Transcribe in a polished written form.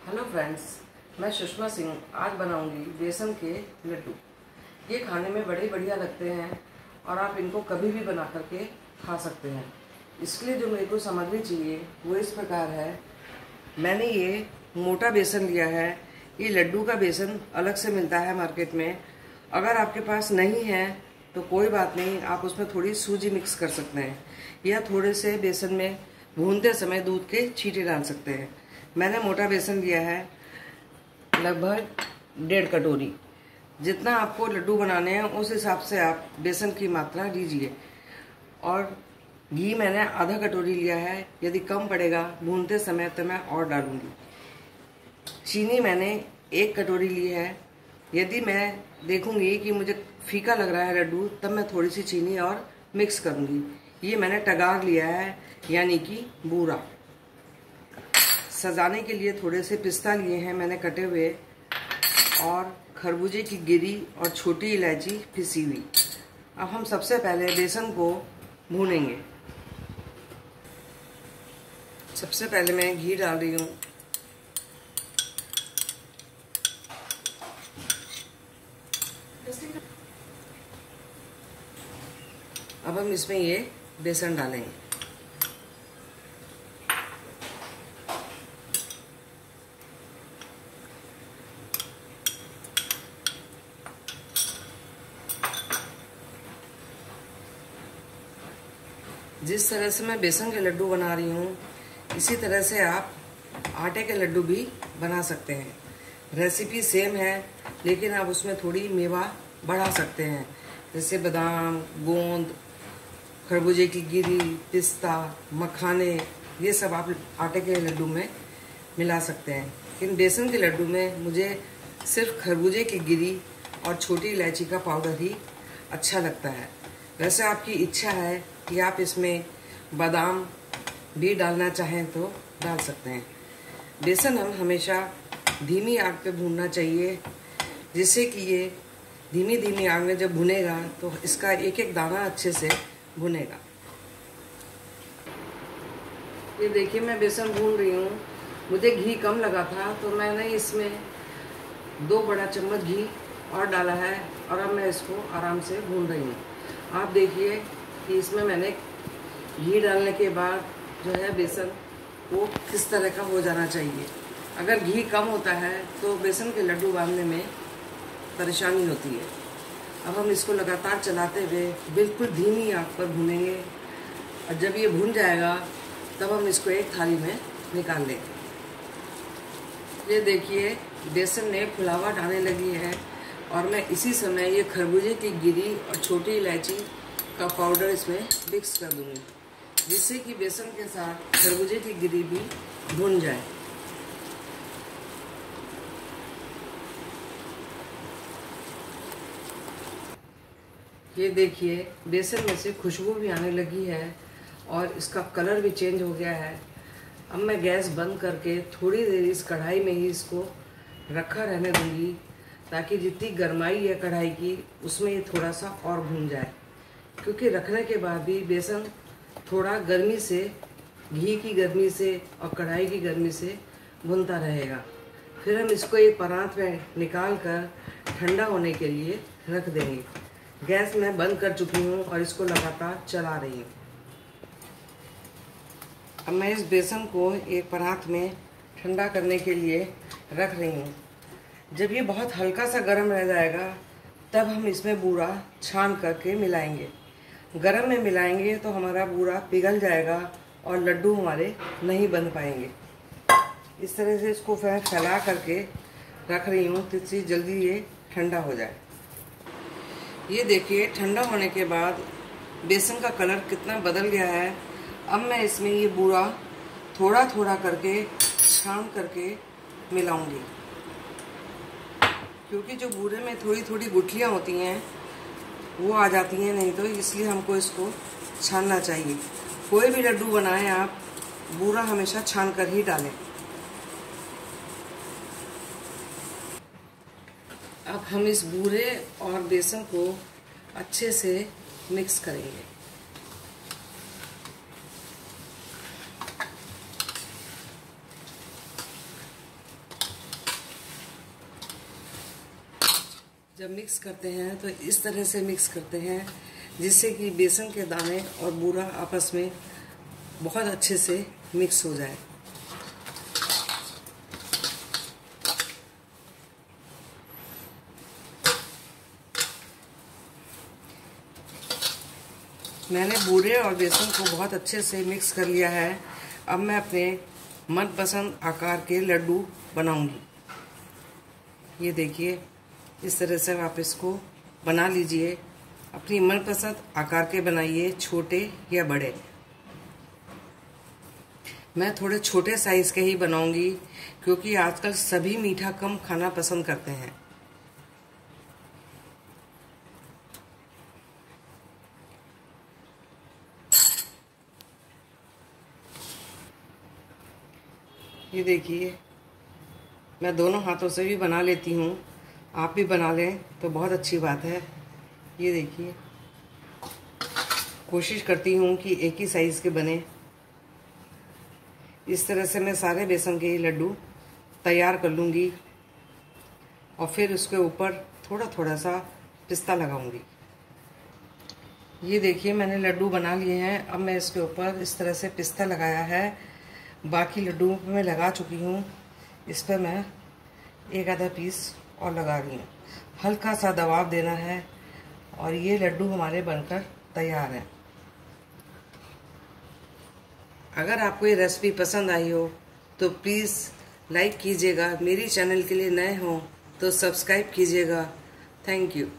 Hello friends, मैं सुषमा सिंह आज बनाऊंगी बेसन के लड्डू। ये खाने में बड़े बढ़िया लगते हैं और आप इनको कभी भी बना करके खा सकते हैं। इसके लिए जो मेरे को सामग्री चाहिए वो इस प्रकार है। मैंने ये मोटा बेसन लिया है। ये लड्डू का बेसन अलग से मिलता है मार्केट में। अगर आपके पास नहीं है तो कोई बात नहीं, आप उसमें थोड़ी सूजी मिक्स कर सकते हैं या थोड़े से बेसन में भूनते समय दूध के छींटे डाल सकते हैं। मैंने मोटा बेसन लिया है, लगभग 1.5 कटोरी। जितना आपको लड्डू बनाने हैं उस हिसाब से आप बेसन की मात्रा लीजिए। और घी मैंने आधा कटोरी लिया है। यदि कम पड़ेगा भूनते समय तो मैं और डालूंगी। चीनी मैंने 1 कटोरी ली है। यदि मैं देखूंगी कि मुझे फीका लग रहा है लड्डू, तब मैं थोड़ी सी चीनी और मिक्स करूंगी। ये मैंने टगार लिया है, यानी कि बूरा। सजाने के लिए थोड़े से पिस्ता लिए हैं मैंने कटे हुए, और खरबूजे की गिरी और छोटी इलायची पिसी हुई। अब हम सबसे पहले बेसन को भूनेंगे। सबसे पहले मैं घी डाल रही हूँ। अब हम इसमें ये बेसन डालेंगे। जिस तरह से मैं बेसन के लड्डू बना रही हूँ, इसी तरह से आप आटे के लड्डू भी बना सकते हैं। रेसिपी सेम है, लेकिन आप उसमें थोड़ी मेवा बढ़ा सकते हैं, जैसे बादाम, गोंद, खरबूजे की गिरी, पिस्ता, मखाने, ये सब आप आटे के लड्डू में मिला सकते हैं। लेकिन बेसन के लड्डू में मुझे सिर्फ खरबूजे की गिरी और छोटी इलायची का पाउडर ही अच्छा लगता है। वैसे आपकी इच्छा है कि आप इसमें बादाम भी डालना चाहें तो डाल सकते हैं। बेसन हम हमेशा धीमी आग पे भूनना चाहिए, जिससे कि ये धीमी धीमी आग में जब भुनेगा तो इसका एक एक दाना अच्छे से भुनेगा। ये देखिए, मैं बेसन भून रही हूँ। मुझे घी कम लगा था तो मैंने इसमें 2 बड़ा चम्मच घी और डाला है, और अब मैं इसको आराम से भून रही हूँ। आप देखिए कि इसमें मैंने घी डालने के बाद जो है बेसन वो किस तरह का हो जाना चाहिए। अगर घी कम होता है तो बेसन के लड्डू बांधने में परेशानी होती है। अब हम इसको लगातार चलाते हुए बिल्कुल धीमी आंच पर भूनेंगे, और जब ये भून जाएगा तब हम इसको एक थाली में निकाल लेंगे। ये देखिए, बेसन ने फुलावट आने लगी है, और मैं इसी समय ये खरबूजे की गिरी और छोटी इलायची का पाउडर इसमें मिक्स कर दूंगी, जिससे कि बेसन के साथ खरबूजे की गिरी भी भुन जाए। ये देखिए, बेसन में से खुशबू भी आने लगी है और इसका कलर भी चेंज हो गया है। अब मैं गैस बंद करके थोड़ी देर इस कढ़ाई में ही इसको रखा रहने दूंगी, ताकि जितनी गर्माई है कढ़ाई की उसमें ये थोड़ा सा और भून जाए। क्योंकि रखने के बाद भी बेसन थोड़ा गर्मी से, घी की गर्मी से और कढ़ाई की गर्मी से भुनता रहेगा। फिर हम इसको एक परात में निकाल कर ठंडा होने के लिए रख देंगे। गैस मैं बंद कर चुकी हूँ और इसको लगातार चला रही हूँ। अब मैं इस बेसन को एक परात में ठंडा करने के लिए रख रही हूँ। जब ये बहुत हल्का सा गर्म रह जाएगा तब हम इसमें बूरा छान करके मिलाएंगे। गरम में मिलाएंगे तो हमारा बूरा पिघल जाएगा और लड्डू हमारे नहीं बन पाएंगे। इस तरह से इसको फैला करके रख रही हूँ जिससे जल्दी ये ठंडा हो जाए। ये देखिए, ठंडा होने के बाद बेसन का कलर कितना बदल गया है। अब मैं इसमें ये बूरा थोड़ा थोड़ा करके छान करके मिलाऊंगी, क्योंकि जो बूरे में थोड़ी थोड़ी गुठलियाँ होती हैं वो आ जाती हैं, नहीं तो इसलिए हमको इसको छानना चाहिए। कोई भी लड्डू बनाएं आप, बूरा हमेशा छान कर ही डालें। अब हम इस बूरे और बेसन को अच्छे से मिक्स करेंगे। जब मिक्स करते हैं तो इस तरह से मिक्स करते हैं जिससे कि बेसन के दाने और बूरा आपस में बहुत अच्छे से मिक्स हो जाए। मैंने बूरे और बेसन को बहुत अच्छे से मिक्स कर लिया है। अब मैं अपने मनपसंद आकार के लड्डू बनाऊंगी। ये देखिए, इस तरह से आप इसको बना लीजिए। अपनी मनपसंद आकार के बनाइए, छोटे या बड़े। मैं थोड़े छोटे साइज के ही बनाऊंगी क्योंकि आजकल सभी मीठा कम खाना पसंद करते हैं। ये देखिए, मैं दोनों हाथों से भी बना लेती हूँ। आप भी बना लें तो बहुत अच्छी बात है। ये देखिए, कोशिश करती हूँ कि एक ही साइज़ के बने। इस तरह से मैं सारे बेसन के लड्डू तैयार कर लूँगी और फिर उसके ऊपर थोड़ा थोड़ा सा पिस्ता लगाऊंगी। ये देखिए, मैंने लड्डू बना लिए हैं। अब मैं इसके ऊपर इस तरह से पिस्ता लगाया है। बाकी लड्डू मैं लगा चुकी हूँ। इस पर मैं एक आधा पीस और लगा रही हूँ। हल्का सा दबाव देना है और ये लड्डू हमारे बनकर तैयार हैं। अगर आपको ये रेसिपी पसंद आई हो तो प्लीज़ लाइक कीजिएगा। मेरी चैनल के लिए नए हो तो सब्सक्राइब कीजिएगा। Thank you.